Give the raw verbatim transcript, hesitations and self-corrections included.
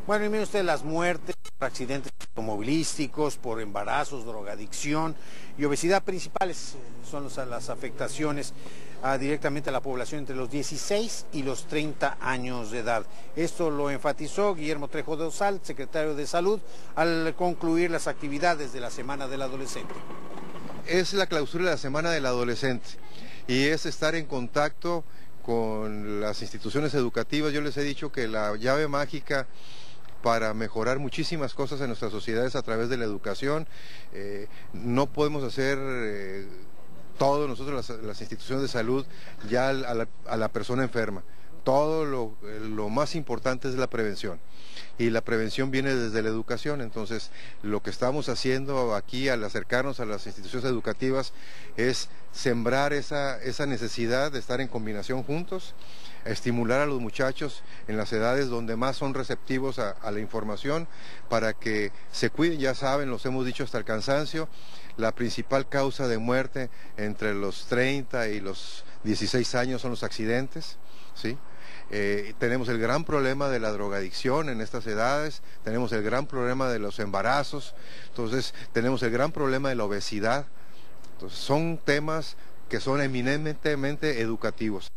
Bueno, y mire usted las muertes por accidentes automovilísticos, por embarazos, drogadicción y obesidad principales eh, son los, las afectaciones a, directamente a la población entre los dieciséis y los treinta años de edad. Esto lo enfatizó Guillermo Trejo de Osalt, secretario de Salud, al concluir las actividades de la Semana del Adolescente. Es la clausura de la Semana del Adolescente y es estar en contacto con las instituciones educativas. Yo les he dicho que la llave mágica para mejorar muchísimas cosas en nuestras sociedades a través de la educación. Eh, no podemos hacer eh, todo nosotros las, las instituciones de salud ya a la, a la persona enferma. Todo lo, lo más importante es la prevención y la prevención viene desde la educación. Entonces lo que estamos haciendo aquí al acercarnos a las instituciones educativas es sembrar esa, esa necesidad de estar en combinación juntos, estimular a los muchachos en las edades donde más son receptivos a, a la información para que se cuiden. Ya saben, los hemos dicho hasta el cansancio, la principal causa de muerte entre los treinta y los dieciséis años son los accidentes, ¿sí? Eh, tenemos el gran problema de la drogadicción en estas edades, tenemos el gran problema de los embarazos, entonces tenemos el gran problema de la obesidad. Entonces son temas que son eminentemente educativos.